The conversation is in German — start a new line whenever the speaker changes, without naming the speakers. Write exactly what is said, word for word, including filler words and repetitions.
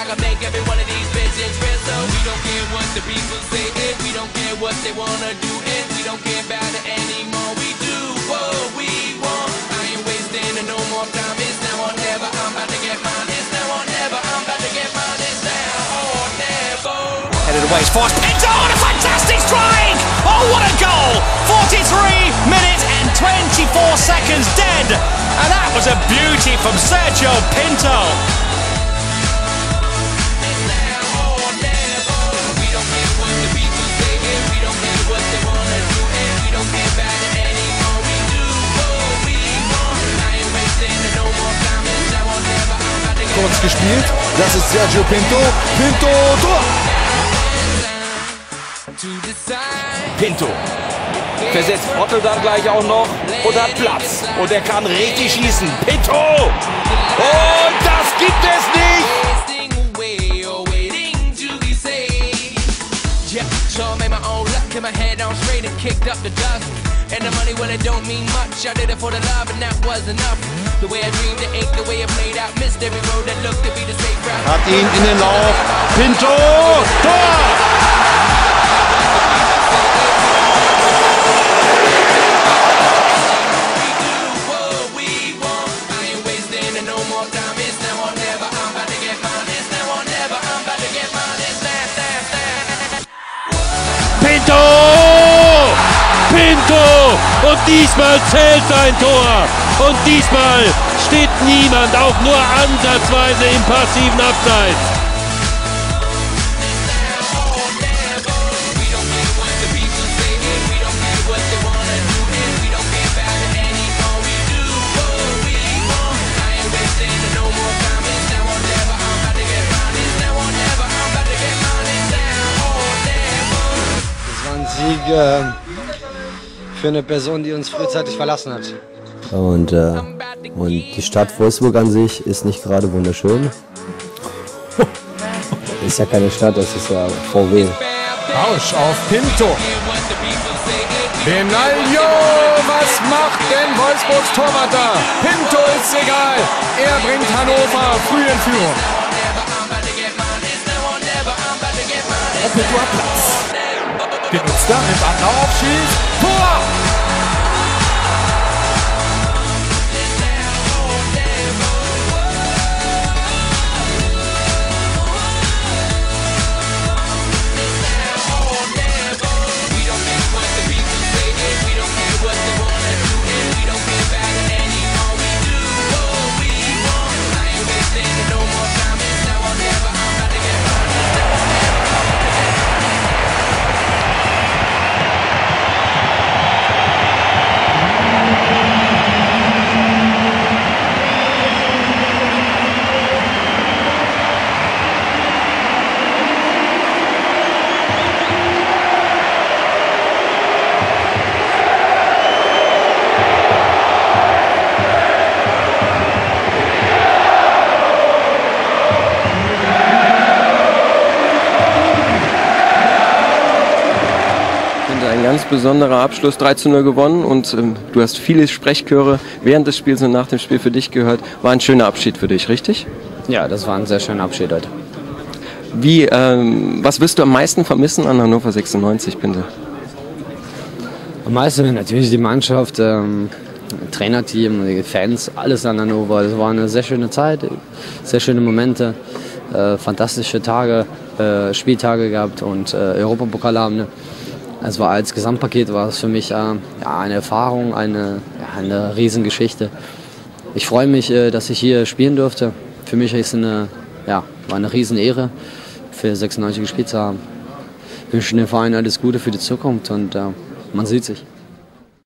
I can make every one of these bitches real. So we don't care what the people say, and we don't care what they wanna do, and we don't care about it anymore. We do what we want. I ain't wasting no more time. It's now or never. I'm about to get mine. It's now or never. I'm about to get mine. It's now or never.
Headed away, it's forced. Pinto, what a fantastic strike! Oh, what a goal! forty-three minutes and twenty-four seconds dead. And that was a beauty from Sergio Pinto.
Kurz gespielt, das ist Sergio Pinto. Pinto, Tor!
Pinto versetzt Otto dann gleich auch noch und hat Platz. Und er kann richtig schießen. Pinto! Und das gibt es nicht!
And the money, well, it don't mean much. I did it for the love, and that was enough. The way I dreamed, it ain't the way it played out. Missed every road that looked to be the safe route.
Hat ihn in den Lauf. Pinto! Tor!
Pinto! Pinto! Und diesmal zählt sein Tor. Und diesmal steht niemand auch nur ansatzweise im passiven Abseits.
Sieg äh, für eine Person, die uns frühzeitig verlassen hat.
Und, äh, und die Stadt Wolfsburg an sich ist nicht gerade wunderschön. Ist ja keine Stadt, das ist ja V W.
Rausch auf Pinto. Benaglio, was macht denn Wolfsburgs Torwart da? Pinto ist egal. Er bringt Hannover früh in Führung. Und Pinto hat Platz. Genutzt er, nimmt Anlauf, schießt, Tor!
Ein ganz besonderer Abschluss, drei zu null gewonnen, und ähm, du hast viele Sprechchöre während des Spiels und nach dem Spiel für dich gehört. War ein schöner Abschied für dich, richtig?
Ja, das war ein sehr schöner Abschied heute.
Wie, ähm, was wirst du am meisten vermissen an Hannover sechsundneunzig, Pinto?
Am meisten natürlich die Mannschaft, ähm, Trainerteam, die Fans, alles an Hannover. Das war eine sehr schöne Zeit, sehr schöne Momente, äh, fantastische Tage, äh, Spieltage gehabt und äh, Europapokalabende. Es war als Gesamtpaket war es für mich äh, ja, eine Erfahrung, eine, ja, eine Riesengeschichte. Ich freue mich, äh, dass ich hier spielen durfte. Für mich ist eine, ja, war eine Riesenehre, für sechsundneunzig gespielt zu haben. Ich wünsche dem Verein alles Gute für die Zukunft und äh, man sieht sich.